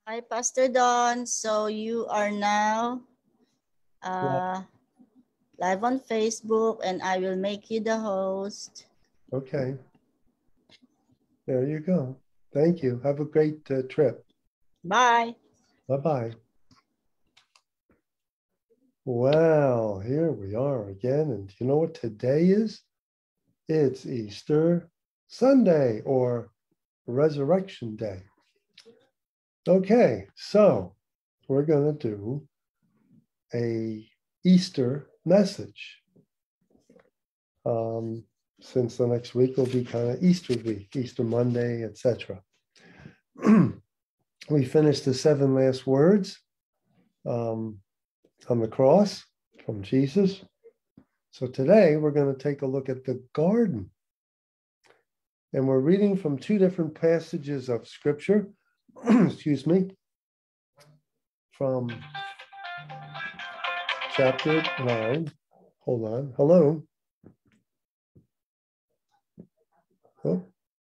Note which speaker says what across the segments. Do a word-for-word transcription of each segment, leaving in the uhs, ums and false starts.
Speaker 1: Hi, Pastor Don. So you are now uh, live on Facebook, and I will make you the host.
Speaker 2: Okay. There you go. Thank you. Have a great uh, trip.
Speaker 1: Bye.
Speaker 2: Bye-bye. Well, here we are again. And you know what today is? It's Easter Sunday or Resurrection Day. Okay, so we're going to do a Easter message. Um, since the next week will be kind of Easter week, Easter Monday, et cetera. We finished the seven last words um, on the cross from Jesus. So today we're going to take a look at the garden. And we're reading from two different passages of scripture, excuse me, from chapter nine. Hold on. Hello. Oh,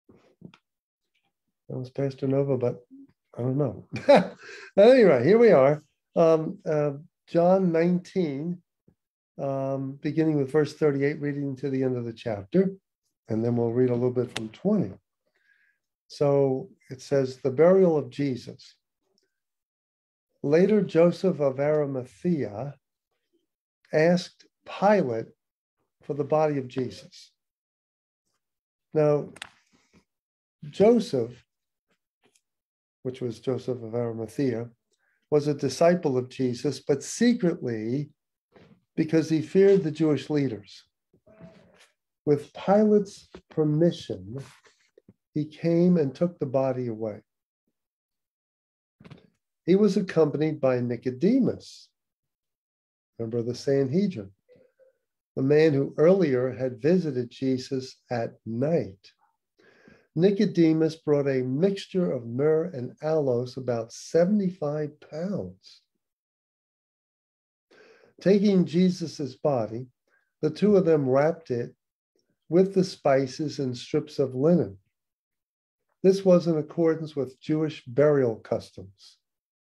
Speaker 2: that was Pastor Nova, but I don't know. Anyway, here we are. Um, uh, John nineteen, um, beginning with verse thirty-eight, reading to the end of the chapter. And then we'll read a little bit from twenty. So it says, the burial of Jesus. Later, Joseph of Arimathea asked Pilate for the body of Jesus. Now, Joseph, which was Joseph of Arimathea, was a disciple of Jesus, but secretly because he feared the Jewish leaders. With Pilate's permission, he came and took the body away. He was accompanied by Nicodemus, member of the Sanhedrin, the man who earlier had visited Jesus at night. Nicodemus brought a mixture of myrrh and aloes, about seventy-five pounds. Taking Jesus's body, the two of them wrapped it with the spices in strips of linen. This was in accordance with Jewish burial customs.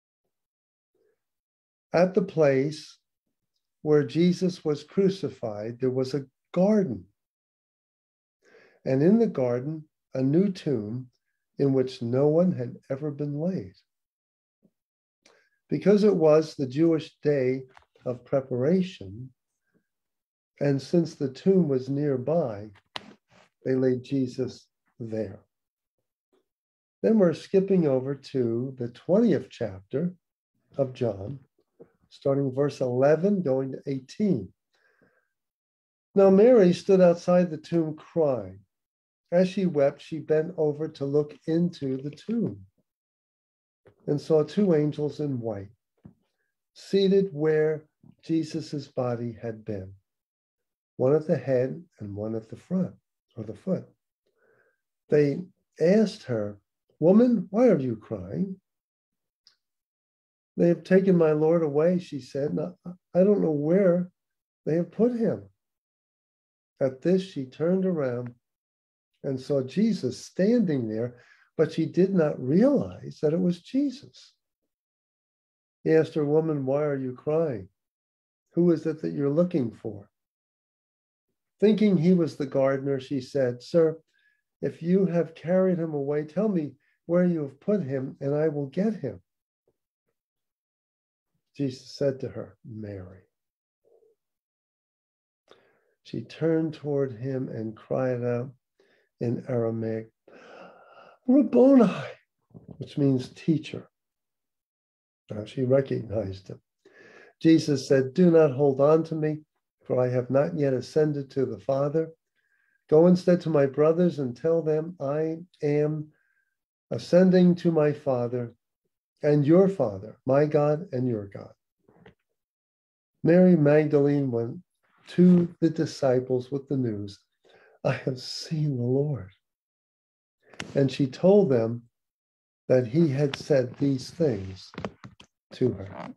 Speaker 2: At the place where Jesus was crucified, there was a garden. And in the garden, a new tomb in which no one had ever been laid. Because it was the Jewish day of preparation, and since the tomb was nearby, they laid Jesus there. Then we're skipping over to the twentieth chapter of John, starting verse eleven, going to eighteen. Now Mary stood outside the tomb crying. As she wept, she bent over to look into the tomb and saw two angels in white, seated where Jesus's body had been, one at the head and one at the front, or the foot. They asked her, "Woman, why are you crying?" "They have taken my Lord away," she said. "Now, I don't know where they have put him." At this, she turned around and saw Jesus standing there, but she did not realize that it was Jesus. He asked her, "Woman, why are you crying? Who is it that you're looking for?" Thinking he was the gardener, she said, "Sir, if you have carried him away, tell me where you have put him, and I will get him." Jesus said to her, "Mary." She turned toward him and cried out in Aramaic, "Rabboni," which means teacher. Now she recognized him. Jesus said, "Do not hold on to me, for I have not yet ascended to the Father. Go instead to my brothers and tell them I am ascending to my Father and your Father, my God and your God." Mary Magdalene went to the disciples with the news, "I have seen the Lord." And she told them that he had said these things to her.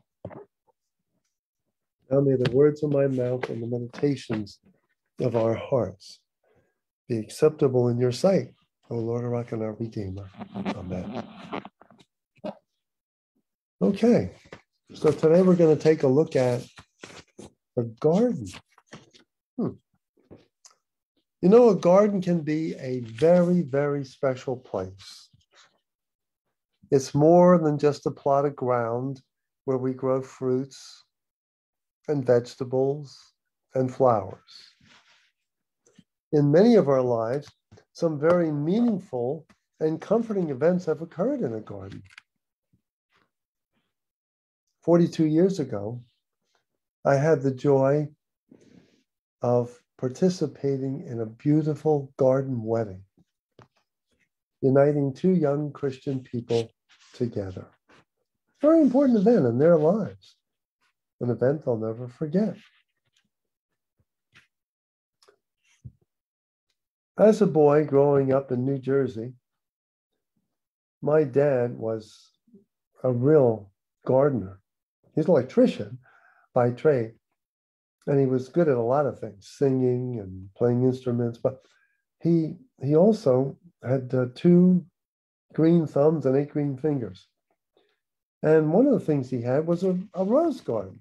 Speaker 2: Now may the words of my mouth and the meditations of our hearts be acceptable in your sight, O Lord, our rock and our Redeemer. Amen. Okay, so today we're going to take a look at a garden. Hmm. You know, a garden can be a very, very special place. It's more than just a plot of ground where we grow fruits and vegetables and flowers. In many of our lives, some very meaningful and comforting events have occurred in a garden. forty-two years ago, I had the joy of participating in a beautiful garden wedding, uniting two young Christian people together. Very important event in their lives, an event they'll never forget. As a boy growing up in New Jersey, my dad was a real gardener. He's an electrician by trade, and he was good at a lot of things, singing and playing instruments, but he he also had uh, two green thumbs and eight green fingers. And one of the things he had was a, a rose garden,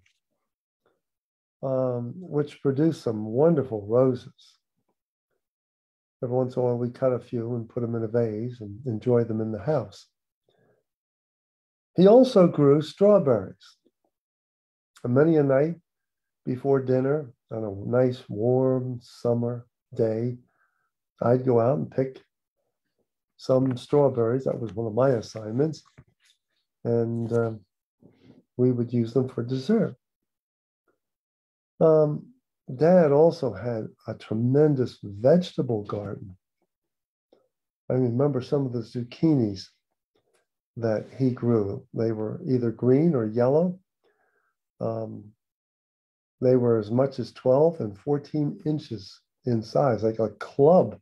Speaker 2: um, which produced some wonderful roses. Every once in a while, we cut a few and put them in a vase and enjoy them in the house. He also grew strawberries. And many a night before dinner, on a nice warm summer day, I'd go out and pick some strawberries. That was one of my assignments. And uh, we would use them for dessert. Um, Dad also had a tremendous vegetable garden. I remember some of the zucchinis that he grew. They were either green or yellow. Um, they were as much as twelve and fourteen inches in size, like a club.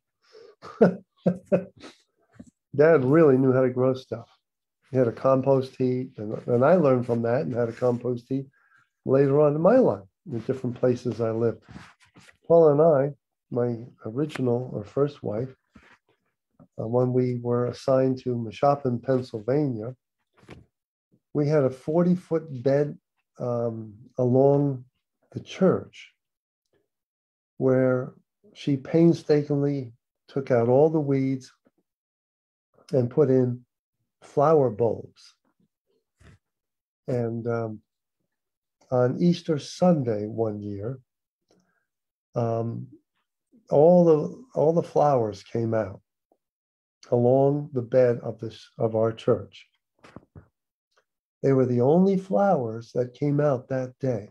Speaker 2: Dad really knew how to grow stuff. He had a compost heap, and, and I learned from that and had a compost heap later on in my life, in different places I lived. Paul and I, my original or first wife, uh, when we were assigned to Mashopin, Pennsylvania, we had a forty-foot bed um, along the church where she painstakingly took out all the weeds and put in flower bulbs. And um, on Easter Sunday one year, um, all the all the flowers came out along the bed of this of our church. They were the only flowers that came out that day.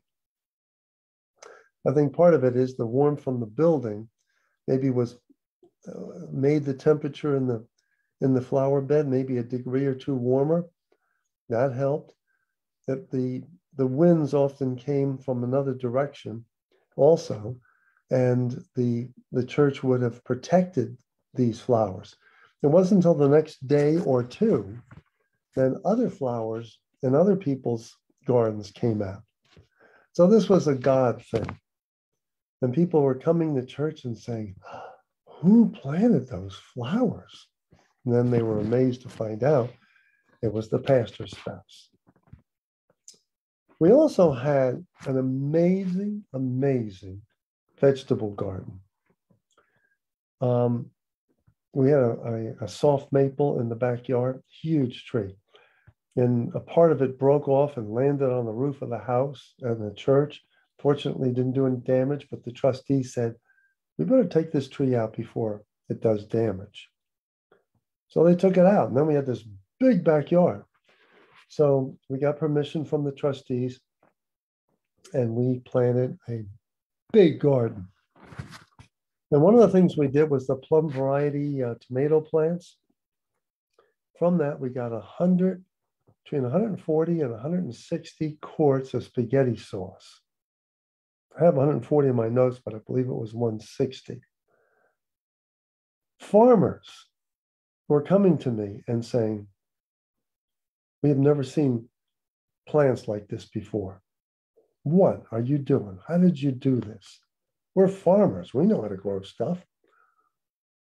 Speaker 2: I think part of it is the warmth from the building maybe was uh, made the temperature in the in the flower bed maybe a degree or two warmer. That helped. That the the winds often came from another direction also, and the the church would have protected these flowers. It wasn't until the next day or two that other flowers in other people's gardens came out. So this was a God thing. And people were coming to church and saying, who planted those flowers? And then they were amazed to find out it was the pastor's spouse. We also had an amazing, amazing vegetable garden. Um, we had a, a, a soft maple in the backyard, huge tree. And a part of it broke off and landed on the roof of the house and the church. Fortunately, didn't do any damage, but the trustee said, we better take this tree out before it does damage. So they took it out, and then we had this big backyard. So we got permission from the trustees, and we planted a big garden. And one of the things we did was the plum variety uh, tomato plants. From that, we got a hundred, between one hundred forty and one hundred sixty quarts of spaghetti sauce. I have one hundred forty in my notes, but I believe it was one hundred sixty. Farmers were coming to me and saying, we have never seen plants like this before. What are you doing? How did you do this? We're farmers. We know how to grow stuff.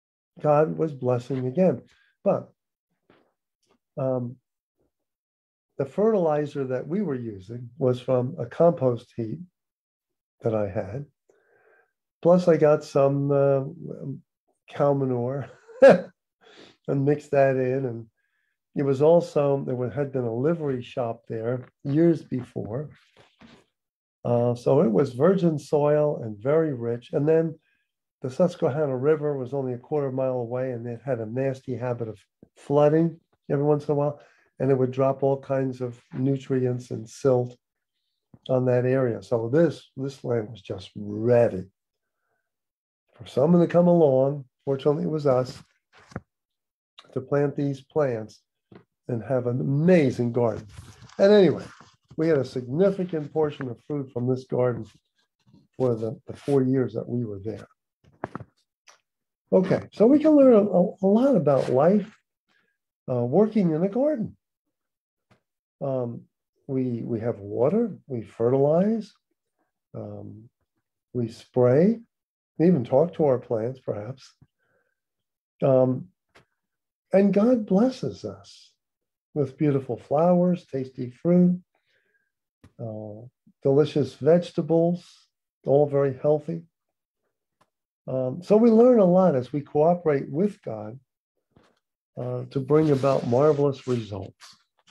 Speaker 2: God was blessing again. But um, the fertilizer that we were using was from a compost heap that I had. Plus, I got some uh, cow manure and mixed that in. And it was also, there had been a livery shop there years before. Uh, so it was virgin soil and very rich. And then the Susquehanna River was only a quarter mile away, and it had a nasty habit of flooding every once in a while. And it would drop all kinds of nutrients and silt on that area. So this, this land was just ready for someone to come along. Fortunately, it was us, to plant these plants and have an amazing garden. And anyway, we had a significant portion of food from this garden for the, the four years that we were there. Okay, so we can learn a, a lot about life uh, working in a garden. Um, we, we have water, we fertilize, um, we spray, we even talk to our plants, perhaps. Um, and God blesses us with beautiful flowers, tasty fruit, uh, delicious vegetables, all very healthy. Um, so we learn a lot as we cooperate with God uh, to bring about marvelous results.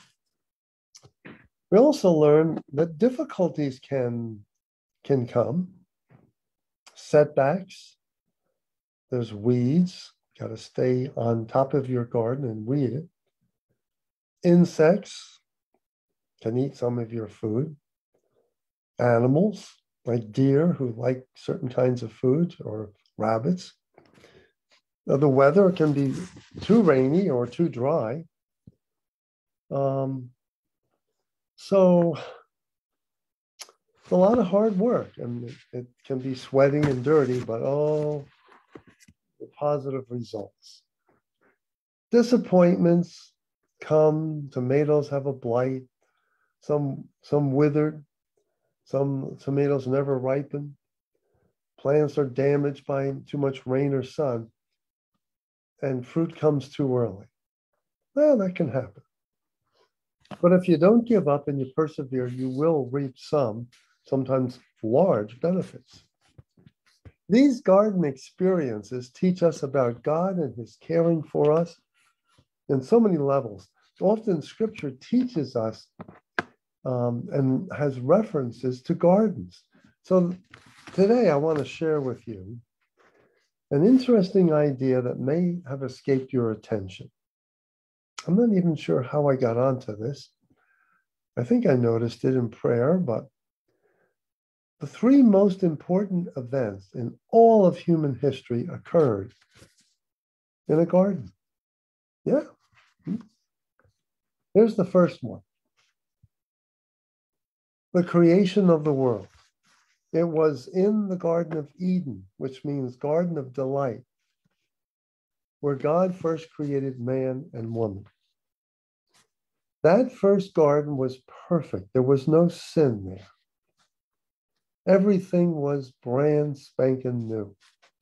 Speaker 2: We also learn that difficulties can, can come, setbacks, there's weeds, got to stay on top of your garden and weed it. Insects can eat some of your food. Animals, like deer who like certain kinds of food, or rabbits. Now, the weather can be too rainy or too dry. Um, so it's a lot of hard work, and it, it can be sweating and dirty, but oh, the positive results. Disappointments come, tomatoes have a blight, some, some withered, some tomatoes never ripen, plants are damaged by too much rain or sun, and fruit comes too early. Well, that can happen. But if you don't give up and you persevere, you will reap some, sometimes large benefits. These garden experiences teach us about God and his caring for us in so many levels. Often scripture teaches us um, and has references to gardens. So today I want to share with you an interesting idea that may have escaped your attention. I'm not even sure how I got onto this. I think I noticed it in prayer, but the three most important events in all of human history occurred in a garden. Yeah. Here's the first one. The creation of the world. It was in the Garden of Eden, which means Garden of Delight, where God first created man and woman. That first garden was perfect. There was no sin there. Everything was brand spanking new.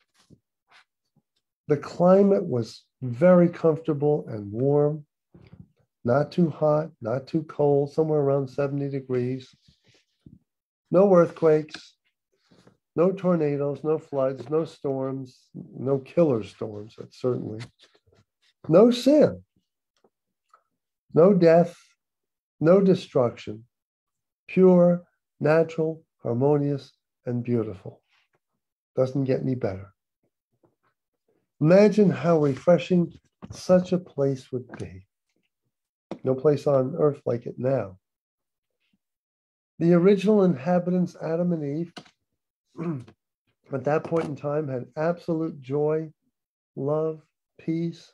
Speaker 2: The climate was very comfortable and warm, not too hot, not too cold, somewhere around seventy degrees. No earthquakes, no tornadoes, no floods, no storms, no killer storms, that's certainly. No sin, no death, no destruction, pure, natural, harmonious, and beautiful. Doesn't get any better. Imagine how refreshing such a place would be. No place on earth like it now. The original inhabitants, Adam and Eve, at that point in time had absolute joy, love, peace,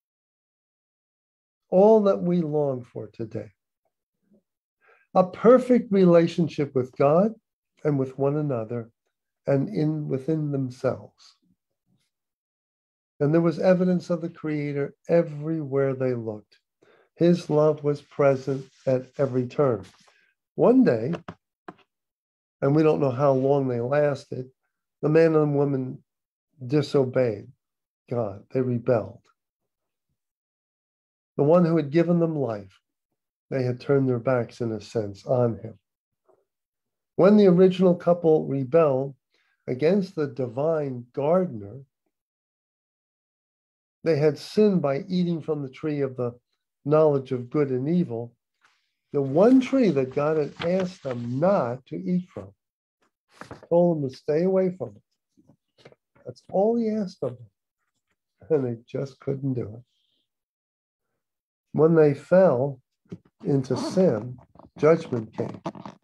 Speaker 2: all that we long for today. A perfect relationship with God and with one another and in within themselves. And there was evidence of the Creator everywhere they looked. His love was present at every turn. One day, and we don't know how long they lasted, the man and woman disobeyed God. They rebelled. The one who had given them life They had turned their backs, in a sense, on him. When the original couple rebelled against the divine gardener, they had sinned by eating from the tree of the knowledge of good and evil, the one tree that God had asked them not to eat from. Told them to stay away from it. That's all he asked of them. And they just couldn't do it. When they fell into sin, judgment came.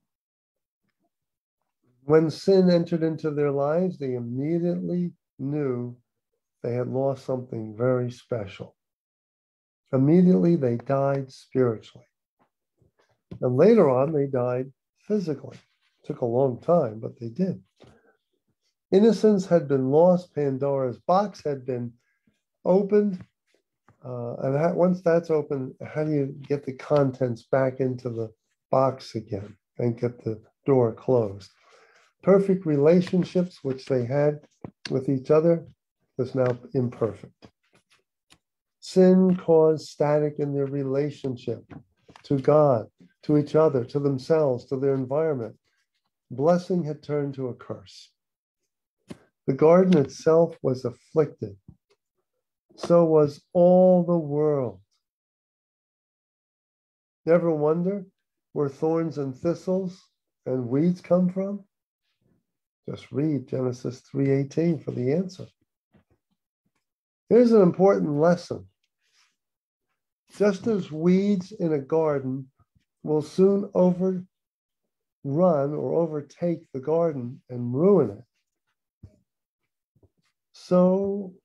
Speaker 2: When sin entered into their lives, they immediately knew they had lost something very special. Immediately, they died spiritually. And later on, they died physically. It took a long time, but they did. Innocence had been lost. Pandora's box had been opened. Uh, and that, once that's open, how do you get the contents back into the box again and get the door closed? Perfect relationships, which they had with each other, was now imperfect. Sin caused static in their relationship to God, to each other, to themselves, to their environment. Blessing had turned to a curse. The garden itself was afflicted. So was all the world. Never wonder where thorns and thistles and weeds come from? Just read Genesis three eighteen for the answer. Here's an important lesson. Just as weeds in a garden will soon overrun or overtake the garden and ruin it, so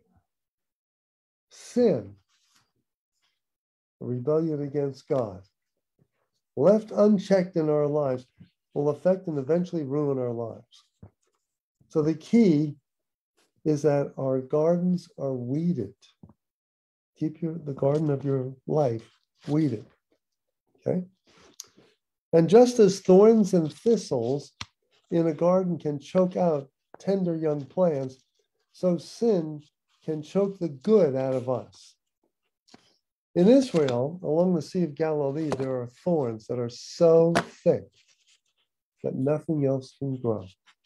Speaker 2: sin, rebellion against God, left unchecked in our lives, will affect and eventually ruin our lives. So the key is that our gardens are weeded. Keep your, the garden of your life weeded, okay? And just as thorns and thistles in a garden can choke out tender young plants, so sin can choke the good out of us. In Israel, along the Sea of Galilee, there are thorns that are so thick that nothing else can grow.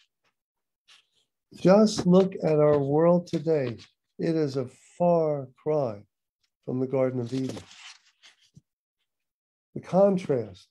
Speaker 2: Just look at our world today. It is a far cry from the Garden of Eden. The contrast.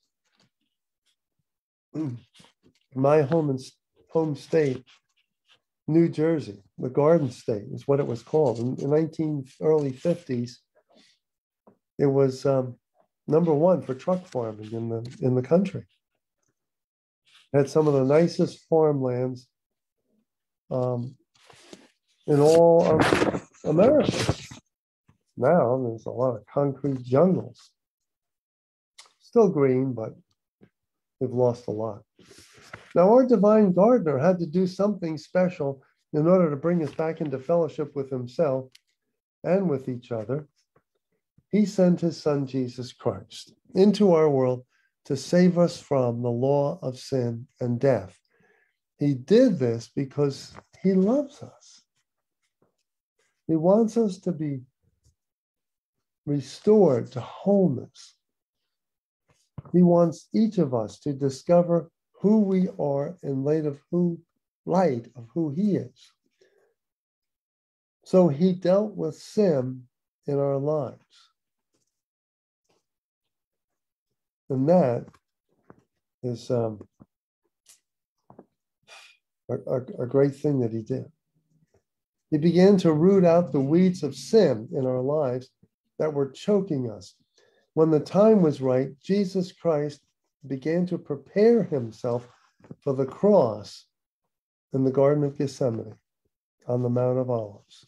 Speaker 2: My home and home state, New Jersey, the Garden State is what it was called. In the nineteen early fifties, it was um, number one for truck farming in the in the country. It had some of the nicest farmlands um, in all of America. Now there's a lot of concrete jungles. Still green, but we've lost a lot. Now, our divine gardener had to do something special in order to bring us back into fellowship with himself and with each other. He sent his son, Jesus Christ, into our world to save us from the law of sin and death. He did this because he loves us. He wants us to be restored to wholeness. He wants each of us to discover who we are in light of who, light of who he is. So he dealt with sin in our lives. And that is um, a, a, a great thing that he did. He began to root out the weeds of sin in our lives that were choking us. When the time was right, Jesus Christ began to prepare himself for the cross in the Garden of Gethsemane on the Mount of Olives.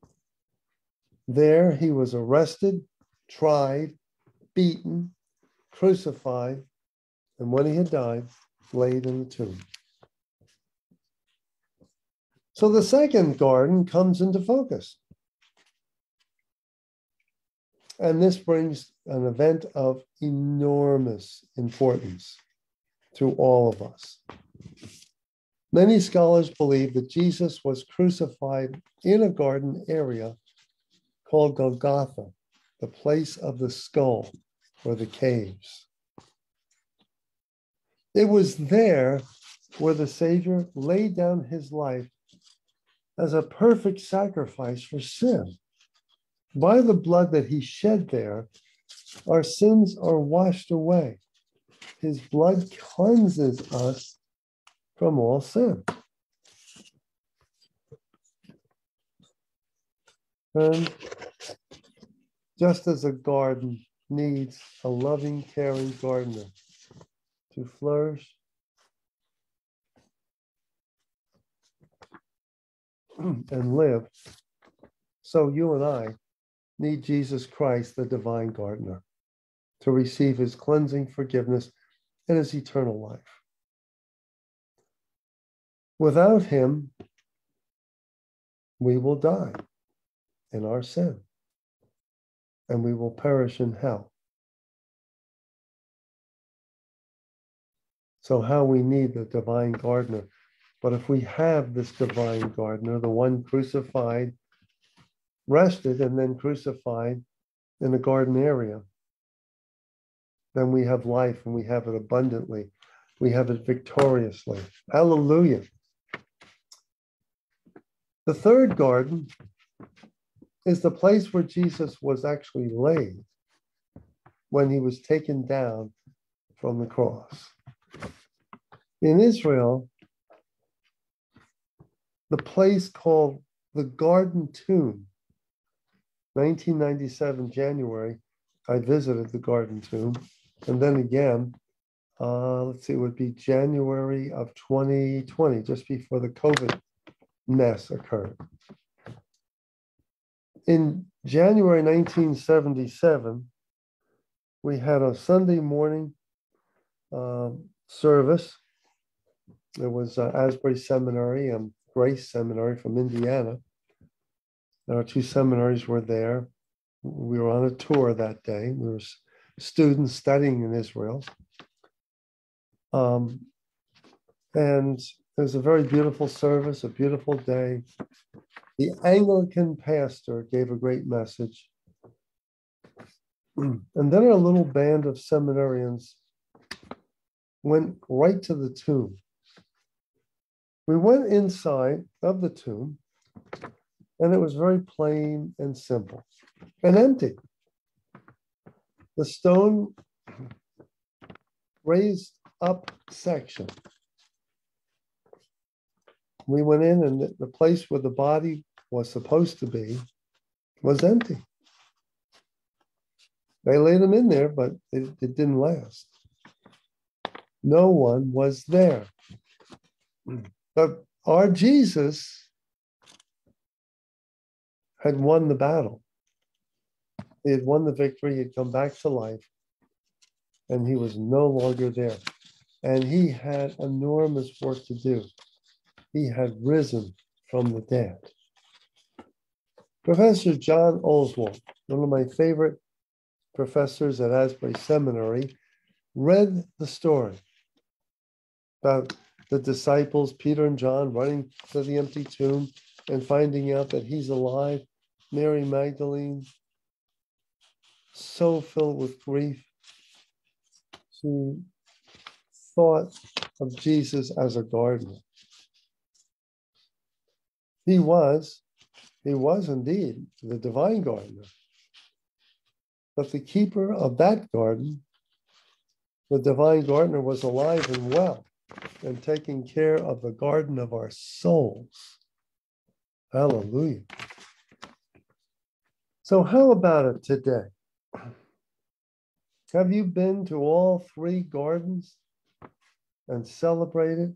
Speaker 2: There he was arrested, tried, beaten, crucified, and when he had died, laid in the tomb. So the second garden comes into focus. And this brings an event of enormous importance to all of us. Many scholars believe that Jesus was crucified in a garden area called Golgotha, the place of the skull. or the caves. It was there where the Savior laid down his life as a perfect sacrifice for sin. By the blood that he shed there, our sins are washed away. His blood cleanses us from all sin. And just as a garden needs a loving, caring gardener to flourish, and live, so you and I need Jesus Christ, the divine gardener, to receive his cleansing forgiveness and his eternal life. Without him, we will die in our sin, and we will perish in hell. So how we need the divine gardener. But if we have this divine gardener, the one crucified, rested, and then crucified in the garden area, then we have life, and we have it abundantly. We have it victoriously. Hallelujah. The third garden is the place where Jesus was actually laid when he was taken down from the cross. In Israel, the place called the Garden Tomb, nineteen ninety-seven, January, I visited the Garden Tomb. And then again, uh, let's see, it would be January of twenty twenty, just before the COVID mess occurred. In January nineteen seventy-seven, we had a Sunday morning uh, service. It was uh, Asbury Seminary and Grace Seminary from Indiana. And our two seminaries were there. We were on a tour that day. We were students studying in Israel. Um, and it was a very beautiful service, a beautiful day. The Anglican pastor gave a great message. And then our little band of seminarians went right to the tomb. We went inside of the tomb, and it was very plain and simple and empty. The stone raised up section. We went in, and the, the place where the body was supposed to be was empty. They laid him in there, but it, it didn't last. No one was there. But our Jesus had won the battle. He had won the victory. He had come back to life, and he was no longer there. And he had enormous work to do. He had risen from the dead. Professor John Oswald, one of my favorite professors at Asbury Seminary, read the story about the disciples, Peter and John, running to the empty tomb and finding out that he's alive. Mary Magdalene, so filled with grief, she thought of Jesus as a gardener. He was, he was indeed the divine gardener. But the keeper of that garden, the divine gardener, was alive and well and taking care of the garden of our souls. Hallelujah. So how about it today? Have you been to all three gardens and celebrated?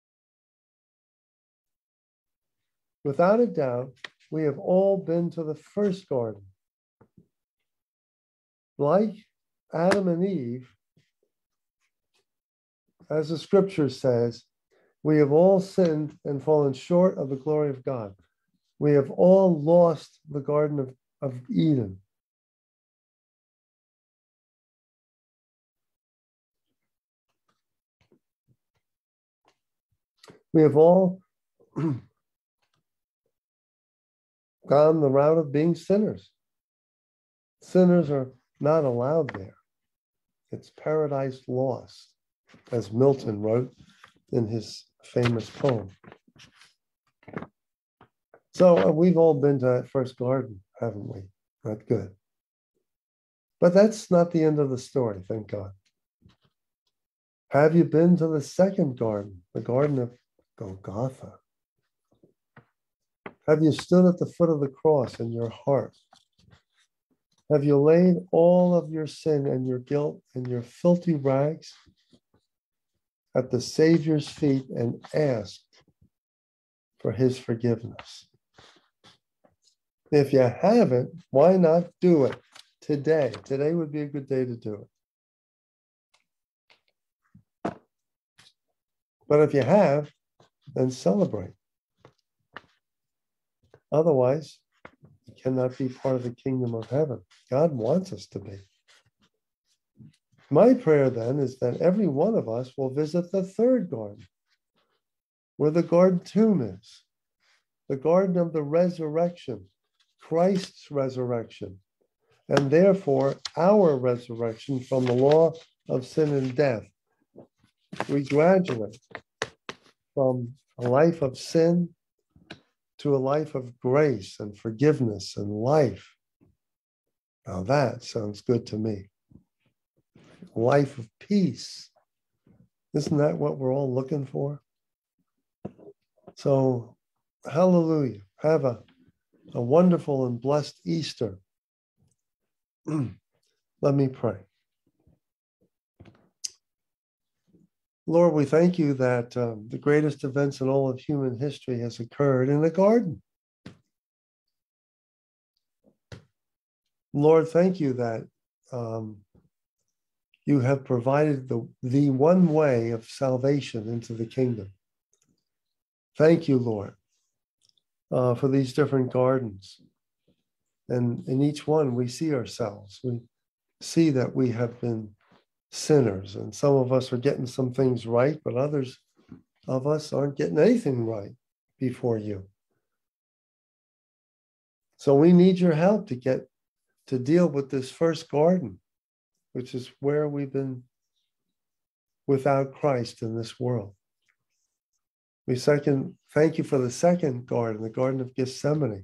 Speaker 2: Without a doubt, we have all been to the first garden. Like Adam and Eve, as the scripture says, we have all sinned and fallen short of the glory of God. We have all lost the Garden of, of Eden. We have all gone the route of being sinners. Sinners are not allowed there. It's paradise lost, as Milton wrote in his famous poem. So uh, we've all been to that first garden, haven't we? That's good. But that's not the end of the story, thank God. Have you been to the second garden, the Garden of Golgotha? Have you stood at the foot of the cross in your heart? Have you laid all of your sin and your guilt and your filthy rags at the Savior's feet and asked for his forgiveness? If you haven't, why not do it today? Today would be a good day to do it. But if you have, then celebrate. Otherwise, you cannot be part of the kingdom of heaven. God wants us to be. My prayer then is that every one of us will visit the third garden, where the garden tomb is, the garden of the resurrection, Christ's resurrection, and therefore our resurrection from the law of sin and death. We graduate from a life of sin to a life of grace and forgiveness and life. Now that sounds good to me. Life of peace. Isn't that what we're all looking for? So, hallelujah. Have a, a wonderful and blessed Easter. Let me pray. Lord, we thank you that um, the greatest events in all of human history has occurred in the garden. Lord, thank you that um, you have provided the, the one way of salvation into the kingdom. Thank you, Lord, uh, for these different gardens. And in each one, we see ourselves. We see that we have been sinners, and some of us are getting some things right, but others of us aren't getting anything right before you. So we need your help to get to deal with this first garden, which is where we've been without Christ in this world. We second, thank you for the second garden, the Garden of Gethsemane.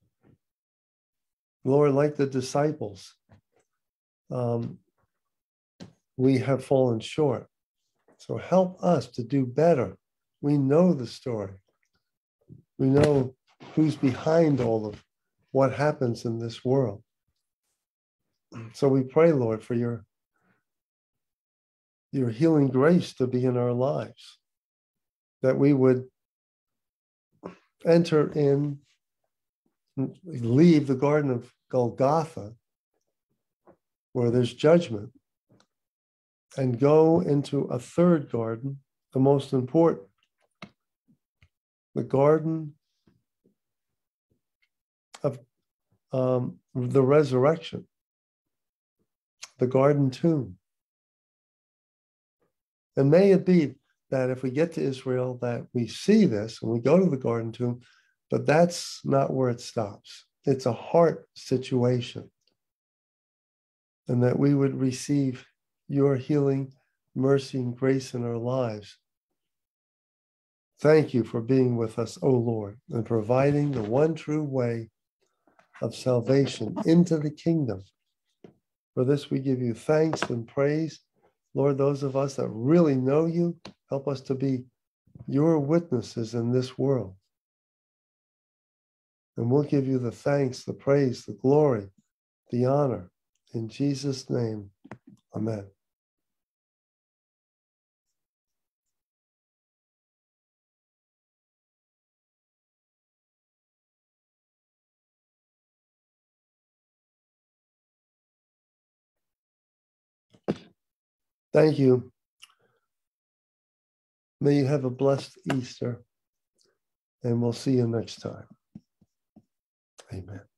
Speaker 2: Lord, like the disciples, um, we have fallen short. So help us to do better. We know the story. We know who's behind all of what happens in this world. So we pray, Lord, for your, your healing grace to be in our lives, that we would enter in, leave the Garden of Golgotha, where there's judgment, and go into a third garden, the most important, the garden of um, the resurrection, the garden tomb. And may it be that if we get to Israel, that we see this and we go to the garden tomb, but that's not where it stops. It's a heart situation. And that we would receive your healing, mercy, and grace in our lives. Thank you for being with us, O Lord, and providing the one true way of salvation into the kingdom. For this we give you thanks and praise. Lord, those of us that really know you, help us to be your witnesses in this world. And we'll give you the thanks, the praise, the glory, the honor. In Jesus' name, amen. Thank you. May you have a blessed Easter, and we'll see you next time. Amen.